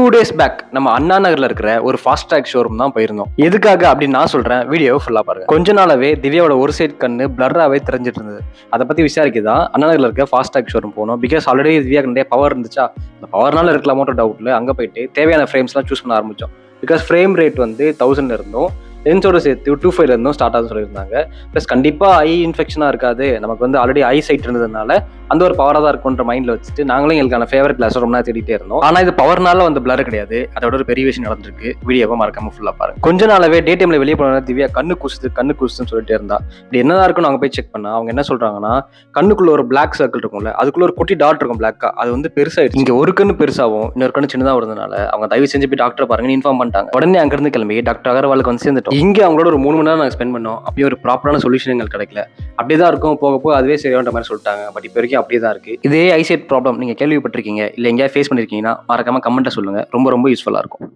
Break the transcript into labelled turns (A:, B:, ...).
A: days back நம்ம அண்ணா நகர்ல இருக்கிற ஒரு ஃபாஸ்ட் ட்ராக் ஷோரூம் தான் போயிருந்தோம். எதுக்காக அப்படின்னு நான் சொல்றேன், வீடியோவை ஃபுல்லா பாருங்க. கொஞ்ச நாளாவே திவ்யாவோட ஒரு சைட் கண்ணு பிளர்ராவே தெரிஞ்சிட்டு இருந்தது. அதை பத்தி விசாரிக்கதான் அண்ணா நகர்ல இருக்க ஃபாஸ்ட் ட்ராக் ஷோரூம் போனோம். பிகாஸ் ஆல்ரெடி திவ்யா நிறைய பவர் இருந்துச்சா, அந்த பவர்னால இருக்கலாமோன்ற டவுட்ல அங்க போயிட்டு தேவையான ஃப்ரேம்ஸ் எல்லாம் சூஸ் பண்ண ஆரம்பிச்சோம். பிகாஸ் ஃப்ரேம் ரேட் வந்து 1000 இருந்தோம், லென்ஸோட சேர்த்து 2500 இருந்தும் ஸ்டார்ட் ஆகுதுன்னு சொல்லியிருந்தாங்க. ப்ளஸ் கண்டிப்பா ஐ இன்ஃபெக்ஷனா இருக்காது, நமக்கு வந்து ஆல்ரெடி ஐ சைட் இருந்ததுனால அந்த ஒரு பவரா தான் இருக்குன்ற மைண்ட்ல வச்சுட்டு நாங்களும் எங்களுக்கான ஃபேவரட் கிளாஸ் ரொம்ப நேரம் தேடிட்டே இருந்தோம். ஆனா இது பவர்னால வந்து பிளர் கிடையாது, அதோட ஒரு பெரிய விஷயம் நடந்திருக்கு. வீடியோவை மறக்காம ஃபுல்லா பாருங்க. கொஞ்ச நாளாவே டே டைம்ல வெளியே போன திவ்யா கண்ணு குசுதுன்னு சொல்லிட்டே இருந்தா. இப்படி என்னதான் இருக்குன்னு அவங்க போய் செக் பண்ணா அவங்க என்ன சொல்றாங்கன்னா, கண்ணுக்குள்ள ஒரு பிளாக் சர்க்கிள் இருக்கும்ல, அதுக்குள்ள ஒரு குட்டி டாட் இருக்கும் பிளாக்கா, அது வந்து பெருசாயிடுச்சு. இங்க ஒரு கண்ணு பெருசாவும் இன்னொரு கண்ணு சின்னதா வருதுனால அவங்க தயவு செஞ்சு போய் டாக்டர் பாருங்கன்னு இன்ஃபார்ம் பண்ணிட்டாங்க. உடனே அங்க இருந்து கிளம்பி டாக்டர் அகர்வாலுக்கு வந்து சேர்ந்துட்டோம். இங்க அவங்களோட ஒரு 3 மணி நேரம் நாங்கள் ஸ்பெண்ட் பண்ணோம். அப்படியே ஒரு ப்ராப்பரான சொல்யூஷன் எங்களுக்கு கிடைக்கல. அப்படியேதான் இருக்கும், போக போக அதுவே சரியான்ற மாதிரி சொல்லிட்டாங்க. பட் இப்போ வரைக்கும் அப்படியே தான் இருக்கு. இதே ஐசைட் ப்ராப்ளம் நீங்க கேள்விப்பட்டிருக்கீங்க இல்ல எங்கேயா ஃபேஸ் பண்ணிருக்கீங்கன்னா மறக்காம கமெண்ட்டை சொல்லுங்க, ரொம்ப ரொம்ப யூஸ்ஃபுல்லா இருக்கும்.